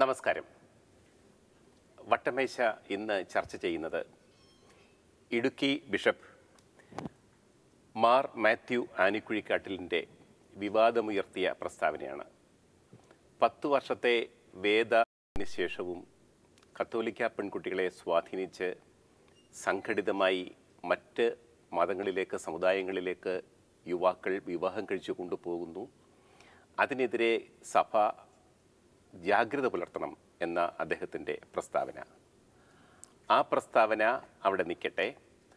നമസ്കാരം. വട്ടമേശ ഇന്ന് ചർച്ച ചെയ്യുന്നത് ഇടുക്കി ബിഷപ്പ് മാർ മാത്യു ആനിക്കുഴിക്കാട്ടിലിൻ്റെ വിവാദമുയർത്തിയ പ്രസ്താവനയാണ്. 10 വർഷത്തെ വേദശേഷവും കത്തോലിക്ക പെൺകുട്ടികളെ സ്വാധീനിച്ച് സംഘടിതമായി മറ്റ് മതങ്ങളിലേക്ക്, സമുദായങ്ങളിലേക്ക് യുവാക്കൾ വിവാഹം കഴിച്ചു കൊണ്ടുപോകുന്നു. അതിനെതിരെ സഭ ജാഗ്രത പുലർത്തണം എന്ന അദ്ദേഹത്തിൻ്റെ പ്രസ്താവന. ആ പ്രസ്താവന അവിടെ നിൽക്കട്ടെ.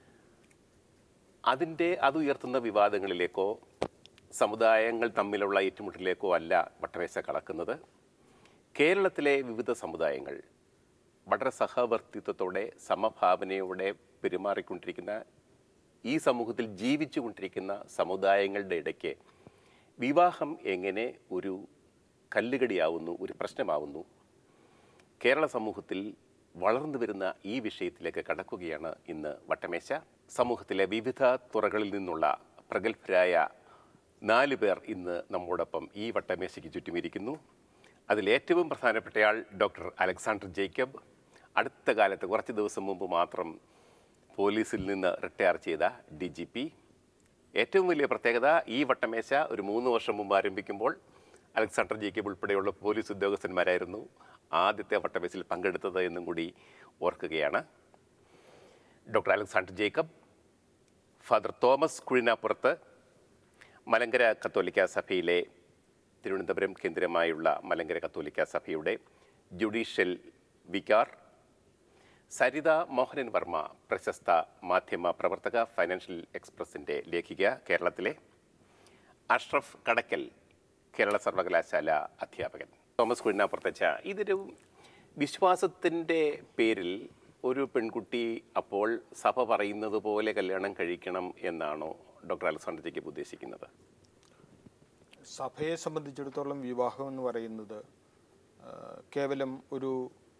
അത് ഉയർത്തുന്ന വിവാദങ്ങളിലേക്കോ സമുദായങ്ങൾ തമ്മിലുള്ള ഏറ്റുമുട്ടലിലേക്കോ അല്ല വട്ടമേശ കടക്കുന്നത്. കേരളത്തിലെ വിവിധ സമുദായങ്ങൾ വളരെ സഹവർത്തിത്വത്തോടെ സമഭാവനയോടെ പെരുമാറിക്കൊണ്ടിരിക്കുന്ന, ഈ സമൂഹത്തിൽ ജീവിച്ചു കൊണ്ടിരിക്കുന്ന സമുദായങ്ങളുടെ ഇടയ്ക്ക് വിവാഹം എങ്ങനെ ഒരു കല്ലുകടിയാവുന്നു, ഒരു പ്രശ്നമാവുന്നു? കേരള സമൂഹത്തിൽ വളർന്നു വരുന്ന ഈ വിഷയത്തിലേക്ക് കടക്കുകയാണ് ഇന്ന് വട്ടമേശ. സമൂഹത്തിലെ വിവിധ തുറകളിൽ നിന്നുള്ള പ്രഗത്ഭരായ 4 പേർ ഇന്ന് നമ്മോടൊപ്പം ഈ വട്ടമേശയ്ക്ക് ചുറ്റുമിരിക്കുന്നു. അതിലേറ്റവും പ്രധാനപ്പെട്ടയാൾ ഡോക്ടർ അലക്സാണ്ടർ ജേക്കബ്. അടുത്ത കാലത്ത് കുറച്ച് ദിവസം മുമ്പ് മാത്രം പോലീസിൽ നിന്ന് റിട്ടയർ ചെയ്ത DGP. ഏറ്റവും വലിയ പ്രത്യേകത, ഈ വട്ടമേശ ഒരു 3 വർഷം മുമ്പ് ആരംഭിക്കുമ്പോൾ അലക്സാണ്ടർ ജേക്കബ് ഉൾപ്പെടെയുള്ള പോലീസ് ഉദ്യോഗസ്ഥന്മാരായിരുന്നു ആദ്യത്തെ വട്ടമേശയിൽ പങ്കെടുത്തത് എന്നും കൂടി ഓർക്കുകയാണ്. Doctor Alexander Jacob, father Thomas Kuzhinapurath, Malankara Catholic സഭയിലെ തിരുവനന്തപുരം കേന്ദ്രമായുള്ള മലങ്കര കത്തോലിക്ക സഭയുടെ ജുഡീഷ്യൽ വികാർ. സരിത മോഹനൻ വർമ്മ, പ്രശസ്ത മാധ്യമ പ്രവർത്തക, ഫൈനാൻഷ്യൽ എക്സ്പ്രസിൻ്റെ ലേഖിക, കേരളത്തിലെ. അഷ്റഫ് കടക്കൽ, കേരള സർവകലാശാല അധ്യാപകൻ. തോമസ് കുഴിനാപ്പുറത്തച്ച, ഇതൊരു വിശ്വാസത്തിൻ്റെ പേരിൽ ഒരു പെൺകുട്ടി അപ്പോൾ സഭ പറയുന്നത് പോലെ കല്യാണം കഴിക്കണം എന്നാണോ ഡോക്ടർ അലക്സാണ്ടർ ജേക്കബ് ഉദ്ദേശിക്കുന്നത്? സഭയെ സംബന്ധിച്ചിടത്തോളം വിവാഹം എന്ന് പറയുന്നത് കേവലം ഒരു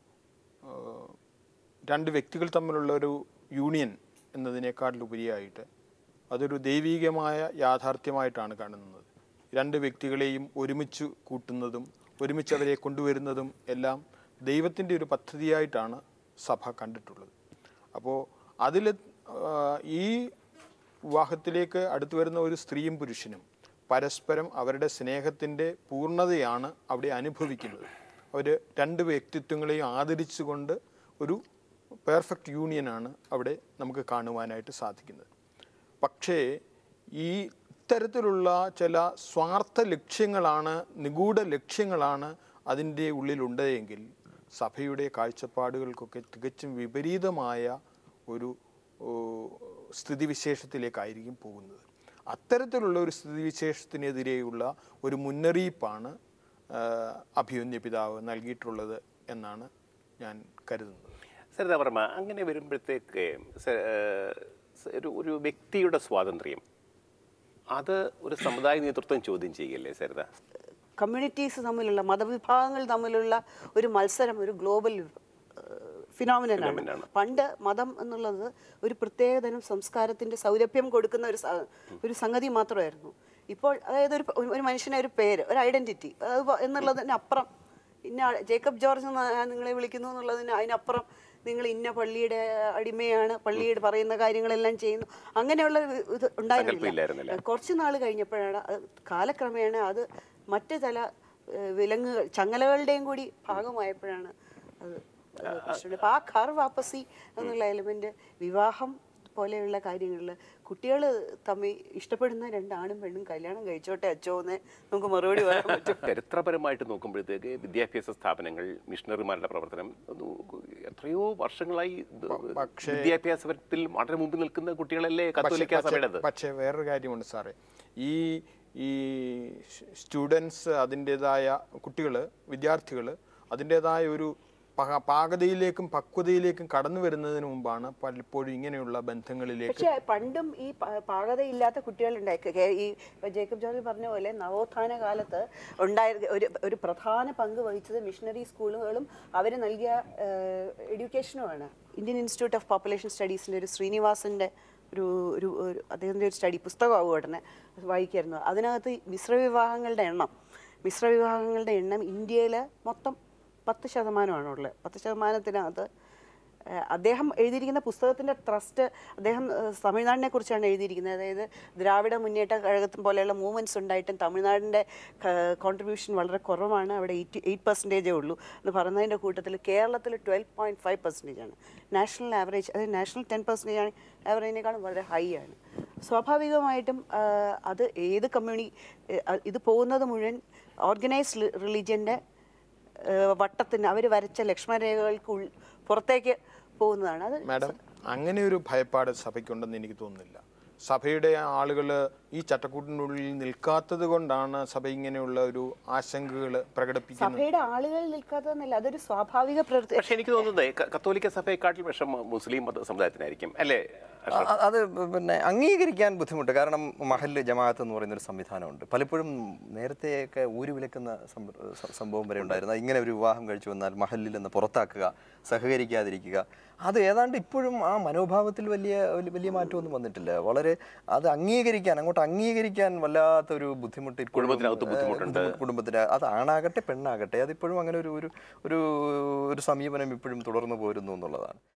2 വ്യക്തികൾ തമ്മിലുള്ള ഒരു യൂണിയൻ എന്നതിനേക്കാളുപരിയായിട്ട് അതൊരു ദൈവീകമായ യാഥാർത്ഥ്യമായിട്ടാണ് കാണുന്നത്. 2 വ്യക്തികളെയും ഒരുമിച്ച് കൂട്ടുന്നതും ഒരുമിച്ച് അവരെ കൊണ്ടുവരുന്നതും എല്ലാം ദൈവത്തിൻ്റെ ഒരു പദ്ധതിയായിട്ടാണ് സഭ കണ്ടിട്ടുള്ളത്. അപ്പോൾ അതിൽ ഈ വിവാഹത്തിലേക്ക് അടുത്തു വരുന്ന ഒരു സ്ത്രീയും പുരുഷനും പരസ്പരം അവരുടെ സ്നേഹത്തിൻ്റെ പൂർണ്ണതയാണ് അവിടെ അനുഭവിക്കുന്നത്. അവർ 2 വ്യക്തിത്വങ്ങളെയും ആദരിച്ചുകൊണ്ട് ഒരു പെർഫെക്റ്റ് യൂണിയനാണ് അവിടെ നമുക്ക് കാണുവാനായിട്ട് സാധിക്കുന്നത്. പക്ഷേ ഈ ഇത്തരത്തിലുള്ള ചില സ്വാർത്ഥ ലക്ഷ്യങ്ങളാണ്, നിഗൂഢ ലക്ഷ്യങ്ങളാണ് അതിൻ്റെ ഉള്ളിലുണ്ടെങ്കിൽ സഭയുടെ കാഴ്ചപ്പാടുകൾക്കൊക്കെ തികച്ചും വിപരീതമായ ഒരു സ്ഥിതിവിശേഷത്തിലേക്കായിരിക്കും പോകുന്നത്. അത്തരത്തിലുള്ള ഒരു സ്ഥിതിവിശേഷത്തിനെതിരെയുള്ള ഒരു മുന്നറിയിപ്പാണ് അഭിമന്യ പിതാവ് നൽകിയിട്ടുള്ളത് എന്നാണ് ഞാൻ കരുതുന്നത്. സരിത വർമ്മ, അങ്ങനെ വരുമ്പോഴത്തേക്ക് ഒരു വ്യക്തിയുടെ സ്വാതന്ത്ര്യം അത് ഒരു സമുദായ നേതൃത്വം ചോദ്യം ചെയ്യല്ലേ സരിത? കമ്മ്യൂണിറ്റീസ് തമ്മിലുള്ള, മതവിഭാഗങ്ങൾ തമ്മിലുള്ള ഒരു മത്സരം ഒരു ഗ്ലോബൽ ഫിനോമിനനാണ്. പണ്ട് മതം എന്നുള്ളത് ഒരു പ്രത്യേകതരം സംസ്കാരത്തിൻ്റെ സൗരഭ്യം കൊടുക്കുന്ന ഒരു സംഗതി മാത്രമായിരുന്നു. ഇപ്പോൾ അതായത് ഒരു മനുഷ്യനെ ഒരു പേര്, ഒരു ഐഡൻറ്റിറ്റി എന്നുള്ളതിനപ്പുറം, ഇന്ന ജേക്കബ് ജോർജ് നിങ്ങളെ വിളിക്കുന്നു എന്നുള്ളതിന് അതിനപ്പുറം നിങ്ങൾ ഇന്ന പള്ളിയുടെ അടിമയാണ്, പള്ളിയുടെ പറയുന്ന കാര്യങ്ങളെല്ലാം ചെയ്യുന്നു, അങ്ങനെയുള്ള ഇത് ഉണ്ടായിരുന്നില്ല. കുറച്ച് നാൾ കഴിഞ്ഞപ്പോഴാണ് കാലക്രമേണ അത് മറ്റ് ചില വിലങ്ങുകൾ, ചങ്ങലകളുടെയും കൂടി ഭാഗമായപ്പോഴാണ് അത് പ്രശ്നം. അപ്പോൾ ആ ഘർ വാപ്പസി എന്നുള്ള എലിമെൻ്റ് വിവാഹം പോലെയുള്ള കാര്യങ്ങളിൽ കുട്ടികൾ തമ്മിൽ ഇഷ്ടപ്പെടുന്ന 2 ആണും പെണ്ണും കല്യാണം കഴിച്ചോട്ടെ അച്ചോ എന്ന് നമുക്ക് മറുപടി പറയാൻ പറ്റും. ചരിത്രപരമായിട്ട് നോക്കുമ്പോഴത്തേക്ക് വിദ്യാഭ്യാസ സ്ഥാപനങ്ങൾ, മിഷണറിമാരുടെ പ്രവർത്തനം എത്രയോ വർഷങ്ങളായി വിദ്യാഭ്യാസത്തിൽ വളരെ മുമ്പിൽ നിൽക്കുന്ന കുട്ടികളല്ലേ കത്തോലിക്ക സഭയുടേത്. പക്ഷേ വേറൊരു കാര്യമുണ്ട് സാറേ, ഈ സ്റ്റുഡൻസ് അതിൻ്റെതായ കുട്ടികൾ, വിദ്യാർത്ഥികൾ അതിൻ്റെതായ ഒരു പാകതയിലേക്കും പക്വതയിലേക്കും കടന്നു വരുന്നതിന് മുമ്പാണ് പലപ്പോഴും ഇങ്ങനെയുള്ള ബന്ധങ്ങളിലേക്ക്. പക്ഷേ പണ്ടും ഈ പാകതയില്ലാത്ത കുട്ടികളുണ്ടായി. ഈ ജേക്കബ് ജോർജ് പറഞ്ഞ പോലെ നവോത്ഥാന കാലത്ത് ഒരു പ്രധാന പങ്ക് വഹിച്ചത് മിഷണറി സ്കൂളുകളും അവർ നൽകിയ എഡ്യൂക്കേഷനുമാണ്. ഇന്ത്യൻ ഇൻസ്റ്റിറ്റ്യൂട്ട് ഓഫ് പോപ്പുലേഷൻ സ്റ്റഡീസിൻ്റെ ഒരു ശ്രീനിവാസൻ്റെ ഒരു അദ്ദേഹത്തിൻ്റെ ഒരു സ്റ്റഡി പുസ്തകമാവും ഉടനെ വായിക്കായിരുന്നു. അതിനകത്ത് മിശ്രവിവാഹങ്ങളുടെ എണ്ണം ഇന്ത്യയിൽ മൊത്തം 10%. 10%-ത്തിനകത്ത് അദ്ദേഹം എഴുതിയിരിക്കുന്ന പുസ്തകത്തിൻ്റെ ട്രസ്റ്റ് അദ്ദേഹം തമിഴ്നാടിനെ കുറിച്ചാണ് എഴുതിയിരിക്കുന്നത്. അതായത് ദ്രാവിഡ മുന്നേറ്റ കഴകത്തും പോലെയുള്ള മൂവ്മെൻറ്റ്സ് ഉണ്ടായിട്ടും തമിഴ്നാടിൻ്റെ കോൺട്രിബ്യൂഷൻ വളരെ കുറവാണ്, അവിടെ 8% ഉള്ളൂ എന്ന് പറയുന്നതിൻ്റെ കൂട്ടത്തിൽ കേരളത്തിൽ 12.5% നാഷണൽ ആവറേജ്, അതായത് നാഷണൽ 10% ആവറേജിനേക്കാളും വളരെ ഹൈ ആണ്. സ്വാഭാവികമായിട്ടും അത് ഏത് ഇത് പോകുന്നത് മുഴുവൻ ഓർഗനൈസ്ഡ് റിലീജിയൻ്റെ വട്ടത്തിന് അവർ വരച്ച ലക്ഷ്മണരേഖകൾക്ക് പുറത്തേക്ക് പോകുന്നതാണ്. അത് മാഡം, അങ്ങനെ ഒരു ഭയപ്പാട് സഭയ്ക്കുണ്ടെന്ന് എനിക്ക് തോന്നുന്നില്ല. സഭയുടെ ആളുകൾ ഈ ചട്ടക്കൂട്ടിനുള്ളിൽ നിൽക്കാത്തത് കൊണ്ടാണ് സഭ ഇങ്ങനെയുള്ള ഒരു ആശങ്കകൾ പ്രകടിപ്പിക്കുന്നത്. സഭയുടെ ആളുകൾ നിൽക്കാത്തതെന്നല്ല, അതൊരു സ്വാഭാവിക പ്രവൃത്തി. പക്ഷെ എനിക്ക് തോന്നുന്നത് കത്തോലിക്ക സഭയെക്കാട്ടിൽ വിഷം മുസ്ലിം സമുദായത്തിനായിരിക്കും അല്ലേ? അത് പിന്നെ അംഗീകരിക്കാൻ ബുദ്ധിമുട്ട്. കാരണം മഹല്ല് ജമാഅത്ത് എന്ന് പറയുന്നൊരു സംവിധാനമുണ്ട്. പലപ്പോഴും നേരത്തെയൊക്കെ ഊരു വിലക്കുന്ന സംഭവം വരെ ഉണ്ടായിരുന്നു. ഇങ്ങനെ ഒരു വിവാഹം കഴിച്ചു വന്നാൽ മഹല്ലിൽ നിന്ന് പുറത്താക്കുക, സഹകരിക്കാതിരിക്കുക. അത് ഏതാണ്ട് ഇപ്പോഴും ആ മനോഭാവത്തിൽ വലിയ മാറ്റമൊന്നും വന്നിട്ടില്ല. വളരെ അത് അങ്ങോട്ട് അംഗീകരിക്കാൻ വല്ലാത്തൊരു ബുദ്ധിമുട്ട് കുടുംബത്തിന്, അത് ആണാകട്ടെ പെണ്ണാകട്ടെ, അതിപ്പോഴും അങ്ങനെ ഒരു സമീപനം ഇപ്പോഴും തുടർന്നു പോരുന്നു എന്നുള്ളതാണ്.